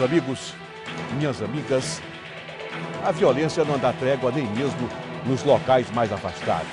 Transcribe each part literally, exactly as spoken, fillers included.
Meus amigos, minhas amigas, a violência não dá trégua nem mesmo nos locais mais afastados.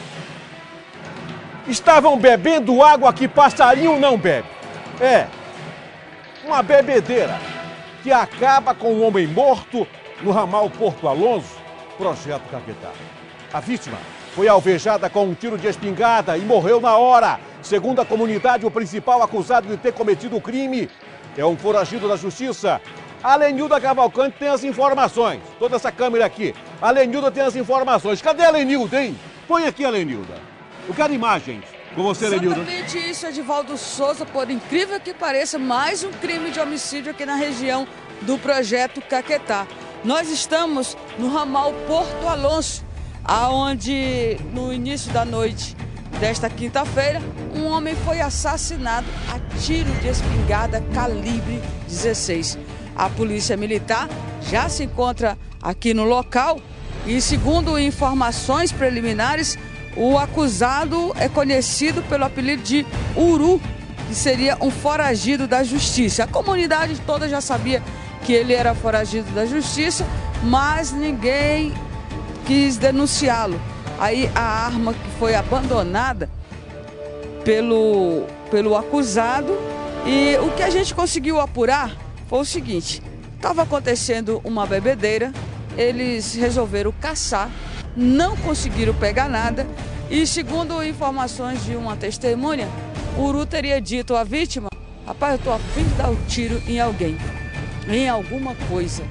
Estavam bebendo água que passarinho não bebe. É, uma bebedeira que acaba com um homem morto no ramal Porto Alonso, Projeto Caquetá. A vítima foi alvejada com um tiro de espingarda e morreu na hora. Segundo a comunidade, o principal acusado de ter cometido o crime é um foragido da justiça. A Lenilda Cavalcante tem as informações. Toda essa câmera aqui. A Lenilda tem as informações. Cadê a Lenilda, hein? Põe aqui a Lenilda. Eu quero imagens com você, Lenilda. Exatamente isso, Edivaldo Souza. Por incrível que pareça, mais um crime de homicídio aqui na região do Projeto Caquetá. Nós estamos no ramal Porto Alonso, aonde no início da noite desta quinta-feira, um homem foi assassinado a tiro de espingarda calibre dezesseis. A polícia militar já se encontra aqui no local e, segundo informações preliminares, o acusado é conhecido pelo apelido de Uru, que seria um foragido da justiça. A comunidade toda já sabia que ele era foragido da justiça, mas ninguém quis denunciá-lo. Aí a arma que foi abandonada pelo, pelo acusado, e o que a gente conseguiu apurar foi o seguinte: estava acontecendo uma bebedeira, eles resolveram caçar, não conseguiram pegar nada e, segundo informações de uma testemunha, o Uru teria dito à vítima: rapaz, eu estou a fim de dar um tiro em alguém, em alguma coisa.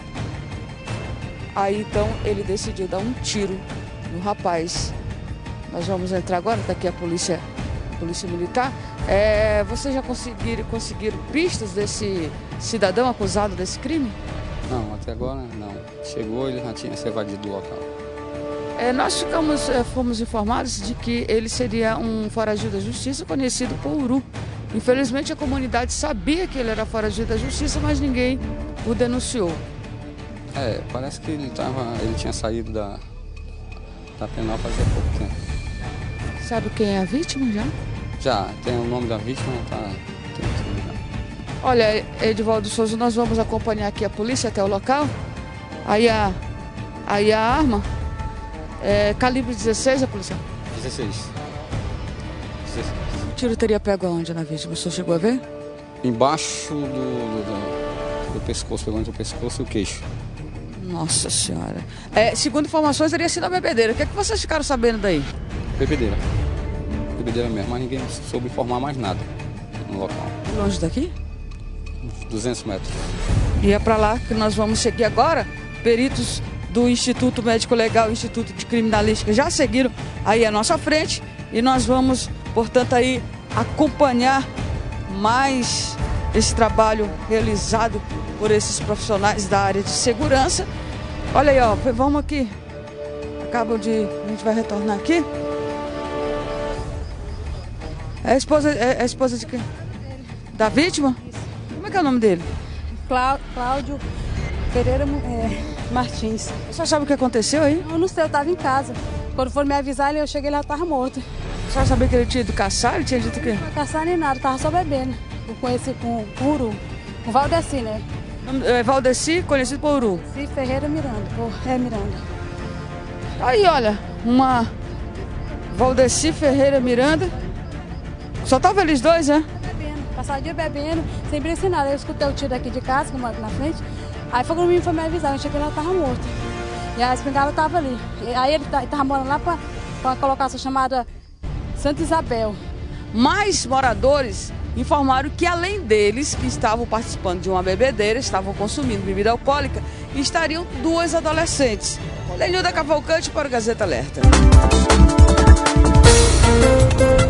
Aí então ele decidiu dar um tiro no rapaz. Nós vamos entrar agora, está aqui a polícia, a polícia militar. É, vocês já conseguiram, conseguiram pistas desse cidadão acusado desse crime? Não, até agora não. Chegou, ele já tinha se evadido do local. É, nós ficamos, é, fomos informados de que ele seria um foragido da justiça conhecido por Uru. Infelizmente a comunidade sabia que ele era foragido da justiça, mas ninguém o denunciou. É, parece que ele, tava, ele tinha saído da, da penal fazia pouco tempo. Sabe quem é a vítima já? Já, tem o nome da vítima, tá, tem tudo já. Olha, Edivaldo Souza, nós vamos acompanhar aqui a polícia até o local. Aí a, aí a arma, é calibre dezesseis, a polícia? dezesseis. dezesseis. O tiro teria pego aonde na vítima? O senhor chegou a ver? Embaixo do, do, do, do pescoço, pegou entre o pescoço e o queixo. Nossa senhora. É, segundo informações, teria sido a bebedeira. O que é que vocês ficaram sabendo daí? Bebedeira. Bebedeira mesmo, mas ninguém soube informar mais nada no local. Longe daqui? duzentos metros. E é para lá que nós vamos seguir agora. Peritos do Instituto Médico Legal, Instituto de Criminalística, já seguiram aí à nossa frente. E nós vamos, portanto, aí acompanhar mais esse trabalho realizado por esses profissionais da área de segurança. Olha aí, ó, vamos aqui. Acabam de... A gente vai retornar aqui. É a esposa, é a esposa de quem? Da vítima? Como é que é o nome dele? Cláudio Pereira é, Martins. Você sabe o que aconteceu aí? Eu não sei, eu estava em casa. Quando foram me avisar, eu cheguei lá, estava morto. Você sabia que ele tinha ido caçar? Ele tinha dito o quê? Não caçar nem nada, estava só bebendo. Com esse, com o Uru. Com o Valdeci, né? É Valdeci, conhecido por Uru. Valdeci Ferreira Miranda. É Miranda. Aí, olha, uma Valdeci Ferreira Miranda. Só estavam eles dois, né? Bebendo, passar o dia bebendo, sem brincar nada. Eu escutei o tiro aqui de casa, que eu moro aqui na frente. Aí foi quando o menino foi me avisar, eu cheguei lá, estava morto. E a espingarda estava ali. E aí ele estava morando lá para a colocação chamada Santa Isabel. Mais moradores informaram que, além deles, que estavam participando de uma bebedeira, estavam consumindo bebida alcoólica, estariam duas adolescentes. Lenilda Cavalcante para o Gazeta Alerta.